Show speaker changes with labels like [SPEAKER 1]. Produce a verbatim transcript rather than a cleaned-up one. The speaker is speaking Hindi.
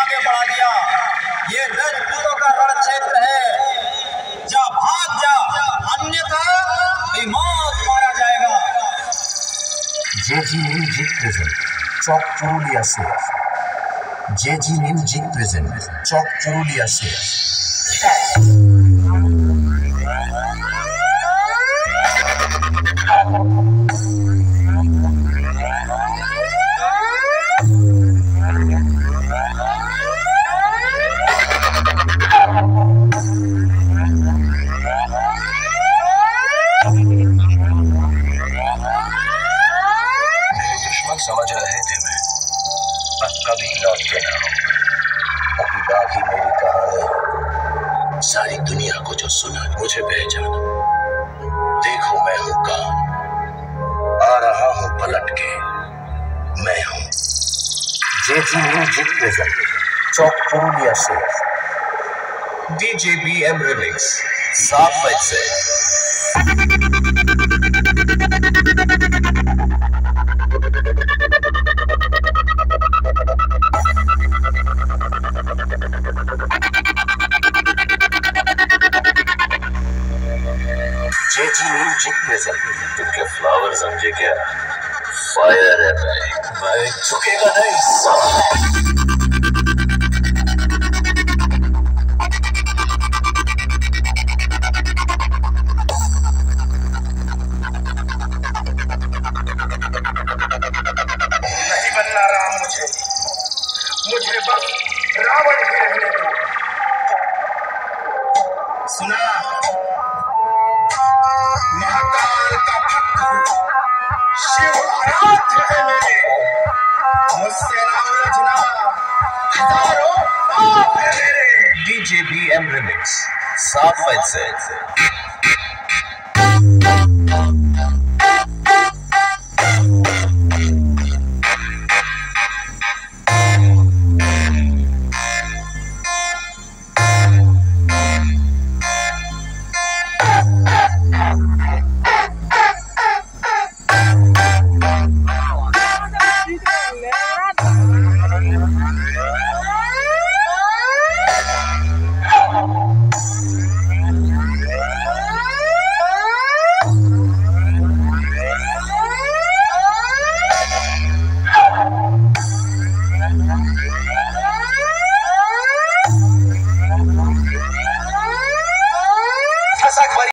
[SPEAKER 1] आगे बढ़ा दिया। ये राजपूतों का रण क्षेत्र है, जा भाग जा, अन्यथा मौत मारा जाएगा।
[SPEAKER 2] जेजी म्यूजिक प्रेजेंट चौक पुरुलिया से। जेजी म्यूजिक प्रेजेंट चौक पुरुलिया से।
[SPEAKER 3] समझ रहे थे मैं पर कभी लौट के ना हो। अभी बाकी मेरी कहानी सारी दुनिया को जो सुना मुझे पहचाना। देखो मैं हूं कौन, आ रहा हूं पलट के, मैं हूं
[SPEAKER 2] जेजी म्यूजिक प्रेजेंट चौक पुरुलिया से।
[SPEAKER 3] डीजे बी एम रिमिक्स सात बज से।
[SPEAKER 2] JG music present.
[SPEAKER 3] तुम क्या फ्लावर समझे क्या? फायर है भाई, भाई झुकेगा नहीं साला।
[SPEAKER 1] नहीं बनना राम मुझे, मुझे बस रावण ही रहने दो। सुना, महाकाल का भक्त शिव आराध्य है मेरे, मुझसे ना उलझना, हजारों पाप है मेरे।
[SPEAKER 3] डीजे बी एम रिमिक्स सात बज से।